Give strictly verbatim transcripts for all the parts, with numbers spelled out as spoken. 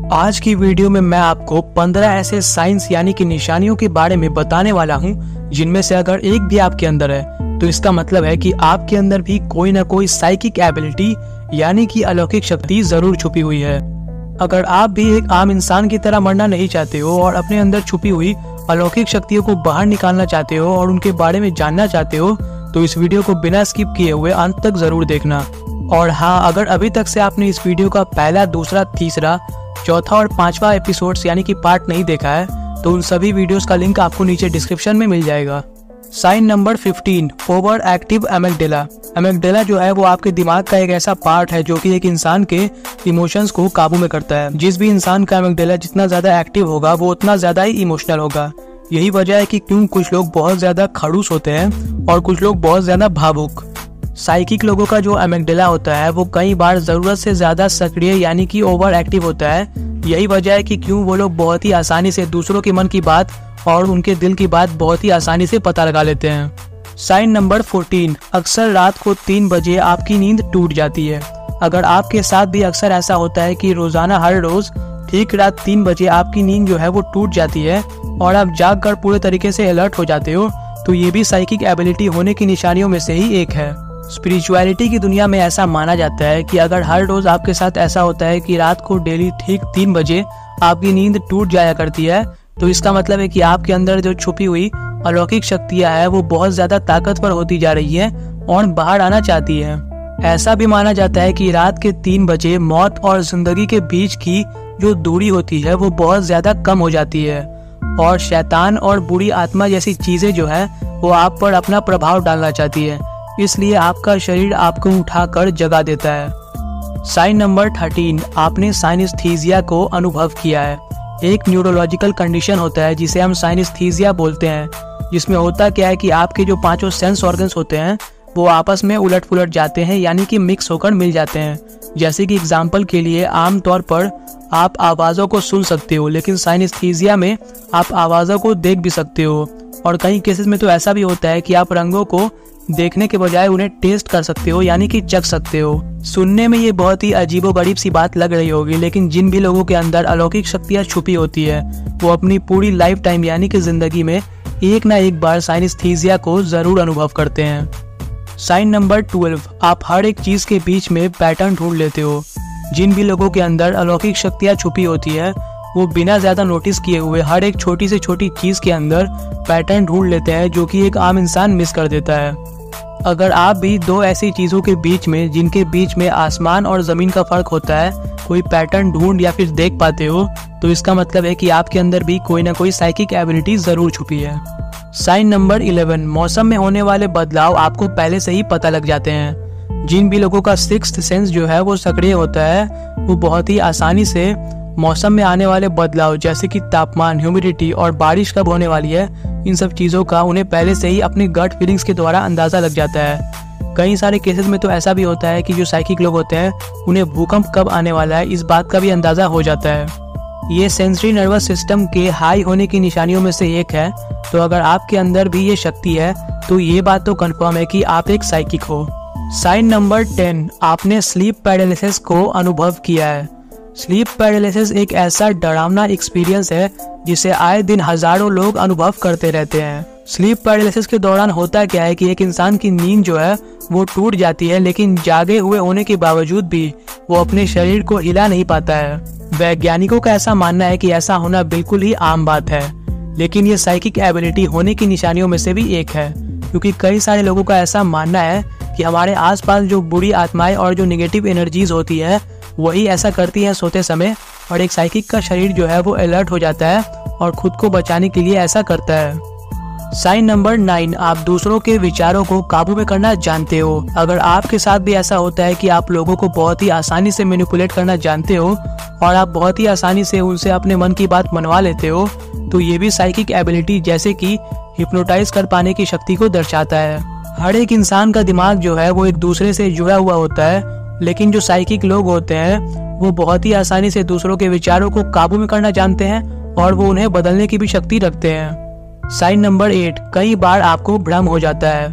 आज की वीडियो में मैं आपको पंद्रह ऐसे साइंस यानी कि निशानियों के बारे में बताने वाला हूँ जिनमें से अगर एक भी आपके अंदर है तो इसका मतलब है कि आपके अंदर भी कोई ना कोई साइकिक एबिलिटी यानी कि अलौकिक शक्ति जरूर छुपी हुई है। अगर आप भी एक आम इंसान की तरह मरना नहीं चाहते हो और अपने अंदर छुपी हुई अलौकिक शक्तियों को बाहर निकालना चाहते हो और उनके बारे में जानना चाहते हो तो इस वीडियो को बिना स्किप किए हुए अंत तक जरूर देखना। और हाँ, अगर अभी तक से आपने इस वीडियो का पहला, दूसरा, तीसरा, चौथा और पांचवा एपिसोड्स यानी कि पार्ट नहीं देखा है तो उन सभी वीडियोस का लिंक आपको नीचे डिस्क्रिप्शन में मिल जाएगा। साइन नंबर पंद्रह, ओवर एक्टिव एमिगडाला। एमिगडाला जो है वो आपके दिमाग का एक ऐसा पार्ट है जो कि एक इंसान के इमोशंस को काबू में करता है। जिस भी इंसान का एमिगडाला जितना ज्यादा एक्टिव होगा वो उतना ज्यादा ही इमोशनल होगा। यही वजह है कि क्यों कुछ लोग बहुत ज्यादा खड़ूस होते हैं और कुछ लोग बहुत ज्यादा भावुक। साइकिक लोगों का जो एमिगडाला होता है वो कई बार जरूरत से ज्यादा सक्रिय यानी कि ओवर एक्टिव होता है। यही वजह है कि क्यों वो लोग बहुत ही आसानी से दूसरों के मन की बात और उनके दिल की बात बहुत ही आसानी से पता लगा लेते हैं। साइन नंबर चौदह, अक्सर रात को तीन बजे आपकी नींद टूट जाती है। अगर आपके साथ भी अक्सर ऐसा होता है कि रोजाना हर रोज ठीक रात तीन बजे आपकी नींद जो है वो टूट जाती है और आप जाग कर पूरे तरीके से अलर्ट हो जाते हो तो ये भी साइकिक एबिलिटी होने की निशानियों में से ही एक है। स्पिरिचुअलिटी की दुनिया में ऐसा माना जाता है कि अगर हर रोज आपके साथ ऐसा होता है कि रात को डेली ठीक तीन बजे आपकी नींद टूट जाया करती है तो इसका मतलब है कि आपके अंदर जो छुपी हुई अलौकिक शक्तियां है वो बहुत ज्यादा ताकतवर होती जा रही है और बाहर आना चाहती है। ऐसा भी माना जाता है कि रात के तीन बजे मौत और जिंदगी के बीच की जो दूरी होती है वो बहुत ज्यादा कम हो जाती है और शैतान और बुरी आत्मा जैसी चीजें जो है वो आप पर अपना प्रभाव डालना चाहती है, इसलिए आपका शरीर आपको उठाकर जगा देता है। साइन नंबर तेरह, आपने साइनेस्थीसिया को अनुभव किया है। एक न्यूरोलॉजिकल कंडीशन होता है जिसे हम साइनेस्थीसिया बोलते हैं, जिसमें होता क्या है कि आपके जो पांचों सेंस ऑर्गन्स होते हैं वो आपस में उलट पुलट जाते हैं यानी कि मिक्स होकर मिल जाते हैं। जैसे कि एग्जाम्पल के लिए आमतौर पर आप आवाज़ों को सुन सकते हो लेकिन साइनेस्थीसिया में आप आवाज़ों को देख भी सकते हो और कई केसेस में तो ऐसा भी होता है कि आप रंगों को देखने के बजाय उन्हें टेस्ट कर सकते हो यानी कि चख सकते हो। सुनने में ये बहुत ही अजीबोगरीब सी बात लग रही होगी लेकिन जिन भी लोगों के अंदर अलौकिक शक्तियाँ छुपी होती है वो अपनी पूरी लाइफ टाइम यानी कि जिंदगी में एक ना एक बार साइनेस्थीसिया को जरूर अनुभव करते हैं। साइन नंबर बारह, आप हर एक चीज के बीच में पैटर्न ढूंढ लेते हो। जिन भी लोगों के अंदर अलौकिक शक्तियाँ छुपी होती है वो बिना ज्यादा नोटिस किए हुए हर एक छोटी से छोटी चीज के अंदर पैटर्न ढूंढ लेते हैं जो कि एक आम इंसान मिस कर देता है। अगर आप भी दो ऐसी चीजों के बीच में जिनके बीच में आसमान और जमीन का फर्क होता है कोई पैटर्न ढूंढ या फिर देख पाते हो तो इसका मतलब है कि आपके अंदर भी कोई ना कोई साइकिक एबिलिटी जरूर छुपी है। साइन नंबर ग्यारह, मौसम में होने वाले बदलाव आपको पहले से ही पता लग जाते हैं। जिन भी लोगों का सिक्स्थ सेंस जो है वो सक्रिय होता है वो बहुत ही आसानी से मौसम में आने वाले बदलाव जैसे कि तापमान, ह्यूमिडिटी और बारिश कब होने वाली है इन सब चीज़ों का उन्हें पहले से ही अपनी गट फीलिंग्स के द्वारा अंदाज़ा लग जाता है। कई सारे केसेस में तो ऐसा भी होता है कि जो साइकिक लोग होते हैं उन्हें भूकंप कब आने वाला है इस बात का भी अंदाज़ा हो जाता है। ये सेंसरी नर्वस सिस्टम के हाई होने की निशानियों में से एक है, तो अगर आपके अंदर भी ये शक्ति है तो ये बात तो कंफर्म है कि आप एक साइकिक हो। साइन नंबर दस, आपने स्लीप पैरालिसिस को अनुभव किया है। स्लीप पैरालिसिस एक ऐसा डरावना एक्सपीरियंस है जिसे आए दिन हजारों लोग अनुभव करते रहते हैं। स्लीप पैरालिसिस के दौरान होता क्या है कि एक इंसान की नींद जो है वो टूट जाती है लेकिन जागे हुए होने के बावजूद भी वो अपने शरीर को हिला नहीं पाता है। वैज्ञानिकों का ऐसा मानना है कि ऐसा होना बिल्कुल ही आम बात है, लेकिन ये साइकिक एबिलिटी होने की निशानियों में से भी एक है क्योंकि कई सारे लोगों का ऐसा मानना है कि हमारे आसपास जो बुरी आत्माएं और जो नेगेटिव एनर्जीज होती है वही ऐसा करती है सोते समय और एक साइकिक का शरीर जो है वो अलर्ट हो जाता है और खुद को बचाने के लिए ऐसा करता है। साइन नंबर नौ, आप दूसरों के विचारों को काबू में करना जानते हो। अगर आपके साथ भी ऐसा होता है कि आप लोगों को बहुत ही आसानी से मैनिपुलेट करना जानते हो और आप बहुत ही आसानी से उनसे अपने मन की बात मनवा लेते हो तो ये भी साइकिक एबिलिटी जैसे कि हिप्नोटाइज कर पाने की शक्ति को दर्शाता है। हर एक इंसान का दिमाग जो है वो एक दूसरे से जुड़ा हुआ होता है लेकिन जो साइकिक लोग होते हैं वो बहुत ही आसानी से दूसरों के विचारों को काबू में करना जानते हैं और वो उन्हें बदलने की भी शक्ति रखते हैं। साइन नंबर आठ, कई बार आपको भ्रम हो जाता है।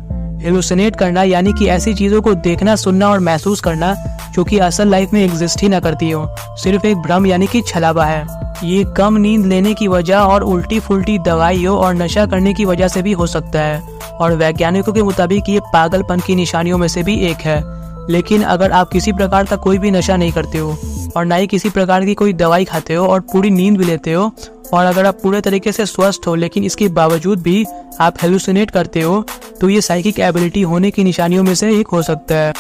हेलुसिनेट करना यानी कि ऐसी चीजों को देखना, सुनना और महसूस करना जो कि असल लाइफ में एग्जिस्ट ही ना करती हो, सिर्फ एक भ्रम यानी कि छलावा है। ये कम नींद लेने की वजह और उल्टी फुल्टी दवाइयों और नशा करने की वजह से भी हो सकता है और वैज्ञानिकों के मुताबिक ये पागलपन की निशानियों में से भी एक है। लेकिन अगर आप किसी प्रकार का कोई भी नशा नहीं करते हो और ना ही किसी प्रकार की कोई दवाई खाते हो और पूरी नींद भी लेते हो और अगर आप पूरे तरीके से स्वस्थ हो लेकिन इसके बावजूद भी आप हेलुसिनेट करते हो, तो ये साइकिक एबिलिटी होने की निशानियों में से एक हो सकता है।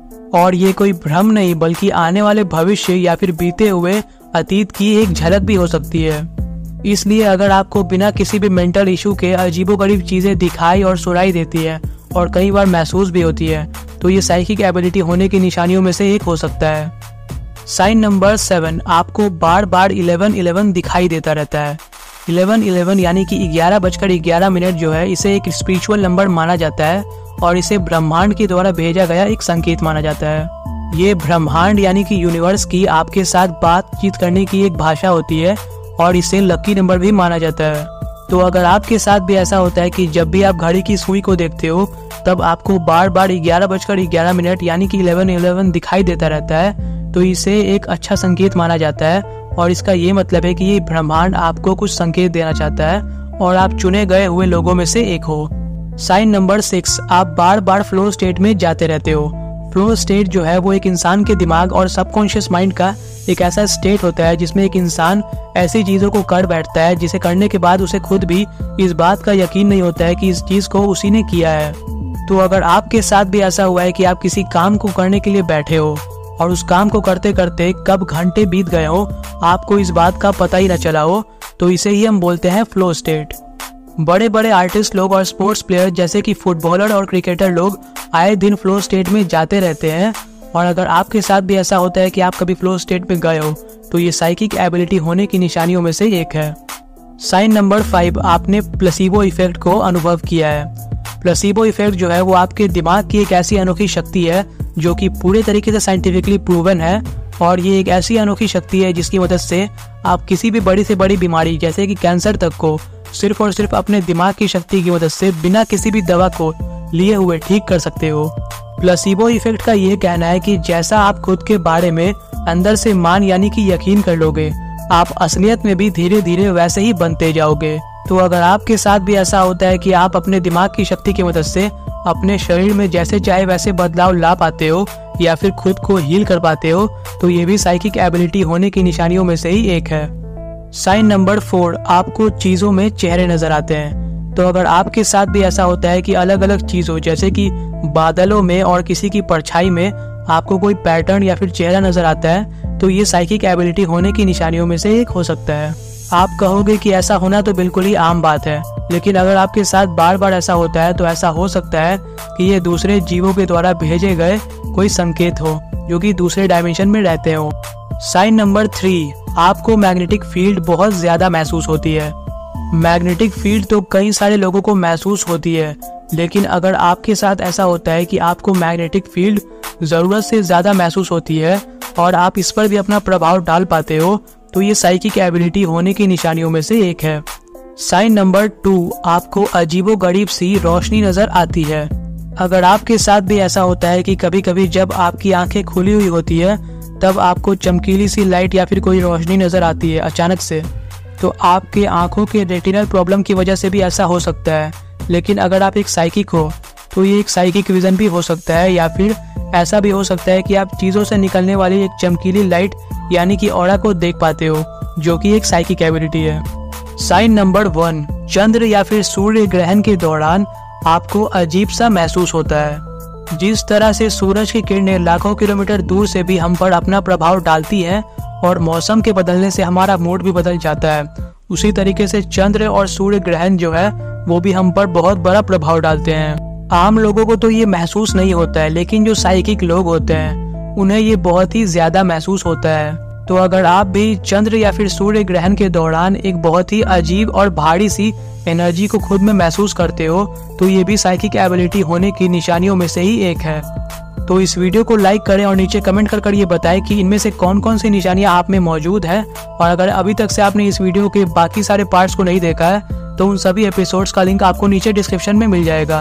और ये कोई भ्रम नहीं बल्कि आने वाले भविष्य या फिर बीते हुए अतीत की एक झलक भी हो सकती है। इसलिए अगर आपको बिना किसी भी मेंटल इशू के अजीबोगरीब चीजें दिखाई और सुनाई देती है और कई बार महसूस भी होती है, तो ये साइकिक एबिलिटी होने की निशानियों में से एक हो सकता है। साइन नंबर सेवन, आपको बार बार इलेवन इलेवन दिखाई देता रहता है। इलेवन इलेवन यानी कि ग्यारह बजकर ग्यारह मिनट जो है, इसे एक स्पिरिचुअल नंबर माना जाता है और इसे ब्रह्मांड के द्वारा भेजा गया एक संकेत माना जाता है। ये ब्रह्मांड यानी कि यूनिवर्स की आपके साथ बातचीत करने की एक भाषा होती है और इसे लकी नंबर भी माना जाता है। तो अगर आपके साथ भी ऐसा होता है कि जब भी आप घड़ी की सुई को देखते हो तब आपको बार बार ग्यारह बजकर ग्यारह मिनट यानी कि इलेवन इलेवन दिखाई देता रहता है, तो इसे एक अच्छा संकेत माना जाता है और इसका ये मतलब है कि ये ब्रह्मांड आपको कुछ संकेत देना चाहता है और आप चुने गए हुए लोगों में से एक हो। साइन नंबर सिक्स, आप बार बार फ्लो स्टेट में जाते रहते हो। फ्लो स्टेट जो है वो एक इंसान के दिमाग और सबकॉन्शियस माइंड का एक ऐसा स्टेट होता है जिसमें एक इंसान ऐसी चीजों को कर बैठता है जिसे करने के बाद उसे खुद भी इस बात का यकीन नहीं होता है कि इस चीज को उसी ने किया है। तो अगर आपके साथ भी ऐसा हुआ है कि आप किसी काम को करने के लिए बैठे हो और उस काम को करते करते कब घंटे बीत गए हो आपको इस बात का पता ही न चला हो, तो इसे ही हम बोलते हैं फ्लो स्टेट। बड़े बड़े आर्टिस्ट लोग और स्पोर्ट्स प्लेयर जैसे कि फुटबॉलर और क्रिकेटर लोग आए दिन फ्लो स्टेट में जाते रहते हैं और अगर आपके साथ भी ऐसा होता है कि आप कभी फ्लो स्टेट में गए हो तो ये साइकिक एबिलिटी होने की निशानियों में से एक है। साइन नंबर फाइव, आपने प्लेसिबो इफेक्ट को अनुभव किया है। प्लेसिबो इफेक्ट जो है वो आपके दिमाग की एक ऐसी अनोखी शक्ति है जो कि पूरे तरीके से साइंटिफिकली प्रूवन है और ये एक ऐसी अनोखी शक्ति है जिसकी मदद से आप किसी भी बड़ी से बड़ी बीमारी जैसे कि कैंसर तक को सिर्फ और सिर्फ अपने दिमाग की शक्ति की मदद से बिना किसी भी दवा को लिए हुए ठीक कर सकते हो। प्लेसिबो इफेक्ट का ये कहना है कि जैसा आप खुद के बारे में अंदर से मान यानी कि यकीन कर लोगे, आप असलियत में भी धीरे धीरे वैसे ही बनते जाओगे। तो अगर आपके साथ भी ऐसा होता है कि आप अपने दिमाग की शक्ति की मदद से अपने शरीर में जैसे चाहे वैसे बदलाव ला पाते हो या फिर खुद को हील कर पाते हो, तो ये भी साइकिक एबिलिटी होने की निशानियों में से ही एक है। साइन नंबर फोर, आपको चीजों में चेहरे नजर आते हैं। तो अगर आपके साथ भी ऐसा होता है कि अलग अलग चीजों जैसे कि बादलों में और किसी की परछाई में आपको कोई पैटर्न या फिर चेहरा नजर आता है, तो ये साइकिक एबिलिटी होने की निशानियों में से एक हो सकता है। आप कहोगे कि ऐसा होना तो बिल्कुल ही आम बात है, लेकिन अगर आपके साथ बार बार ऐसा होता है तो ऐसा हो सकता है कि ये दूसरे जीवों के द्वारा भेजे गए कोई संकेत हो जो कि दूसरे डायमेंशन में रहते हो। साइन नंबर थ्री, आपको मैग्नेटिक फील्ड बहुत ज्यादा महसूस होती है। मैग्नेटिक फील्ड तो कई सारे लोगों को महसूस होती है, लेकिन अगर आपके साथ ऐसा होता है कि आपको मैग्नेटिक फील्ड जरूरत से ज्यादा महसूस होती है और आप इस पर भी अपना प्रभाव डाल पाते हो, तो ये साइकिक एबिलिटी होने की निशानियों में से एक है। साइन नंबर टू, आपको अजीबोगरीब सी रोशनी नजर आती है। अगर आपके साथ भी ऐसा होता है कि कभी कभी जब आपकी आंखें खुली हुई होती है तब आपको चमकीली सी लाइट या फिर कोई रोशनी नजर आती है अचानक से, तो आपके आंखों के रेटिनल प्रॉब्लम की वजह से भी ऐसा हो सकता है। लेकिन अगर आप एक साइकिक हो तो ये एक साइकिक विजन भी हो सकता है, या फिर ऐसा भी हो सकता है कि आप चीजों से निकलने वाली एक चमकीली लाइट यानी कि ऑरा को देख पाते हो, जो कि एक साइकिक एबिलिटी है। साइन नंबर वन, चंद्र या फिर सूर्य ग्रहण के दौरान आपको अजीब सा महसूस होता है। जिस तरह से सूरज की किरणें लाखों किलोमीटर दूर से भी हम पर अपना प्रभाव डालती हैं और मौसम के बदलने से हमारा मूड भी बदल जाता है, उसी तरीके से चंद्र और सूर्य ग्रहण जो है वो भी हम पर बहुत बड़ा प्रभाव डालते हैं। आम लोगों को तो ये महसूस नहीं होता है, लेकिन जो साइकिक लोग होते हैं उन्हें ये बहुत ही ज्यादा महसूस होता है। तो अगर आप भी चंद्र या फिर सूर्य ग्रहण के दौरान एक बहुत ही अजीब और भारी सी एनर्जी को खुद में महसूस करते हो, तो ये भी साइकिक एबिलिटी होने की निशानियों में से ही एक है। तो इस वीडियो को लाइक करें और नीचे कमेंट कर कर ये बताएं कि इनमें से कौन कौन सी निशानियां आप में मौजूद है। और अगर अभी तक से आपने इस वीडियो के बाकी सारे पार्ट्स को नहीं देखा है तो उन सभी एपिसोड्स का लिंक आपको नीचे डिस्क्रिप्शन में मिल जाएगा।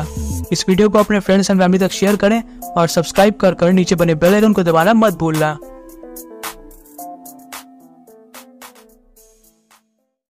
इस वीडियो को अपने फ्रेंड्स एंड फैमिली तक शेयर करें और सब्सक्राइब कर कर नीचे बने बेल आइकन को दबाना मत भूलना।